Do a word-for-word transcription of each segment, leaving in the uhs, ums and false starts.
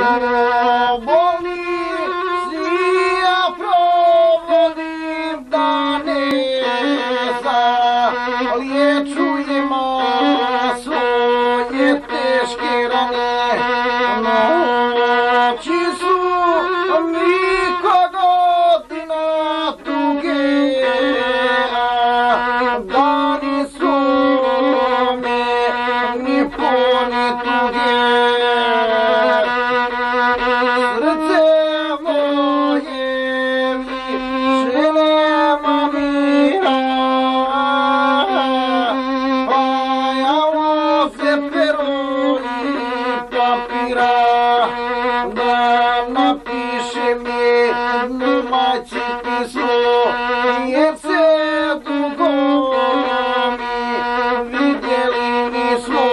bolnici ja provodim dane, zaliječujem svoje teške rane. Noći su mi ko godina tuge, dani su mi puni tuge. Srce moje više nema mira, pa ja uzem pero i papira da napišem jednu majci pismo, jer se dugo mi vidjeli nismo.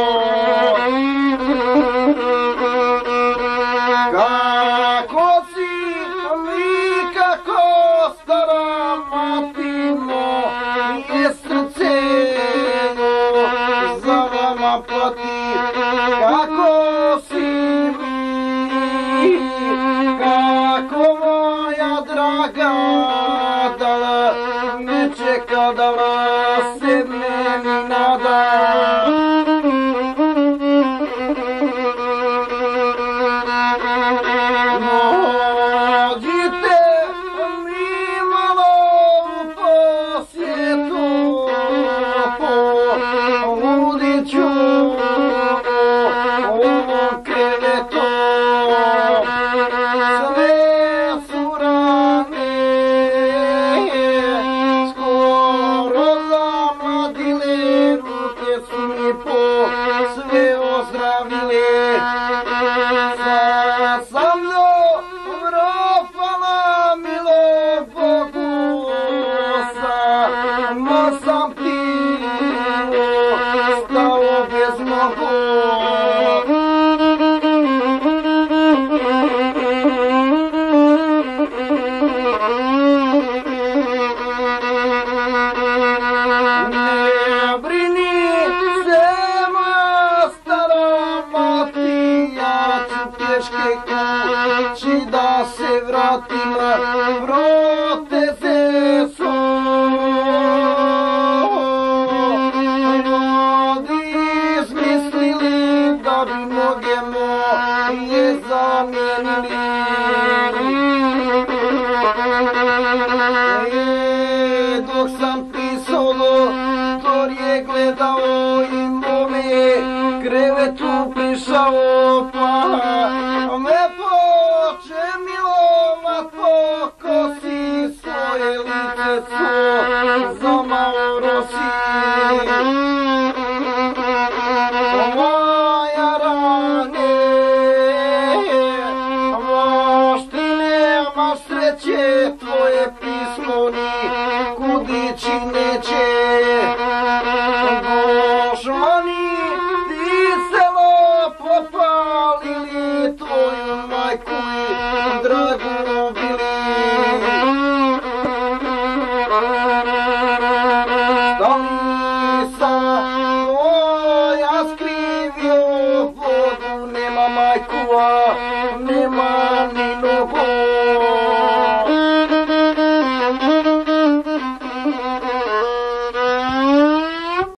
Kako si mi, kako stara matino, je srce za vama pati. Kako si mi, kako moja draga, dala me čeka, dala se meni nada. Dođite mi malo u posjetu, poludit ću ovom krevetu. Sve su rane skoro zamladile, ruke su mi po sve ozdravile. Sad sam dobro, hvala milo Bogu, samo sam ti stao bez nogu. Ne brini se moja stara mati, ja ću pješke kući da se vratim, proteze su ljudi izmislili da bi noge moje zamijenili. Dok sam pisao, doktor je gledao i mome krevetu prišao, pa me poče milovat po kosi, svoje lice svo zamao rosi.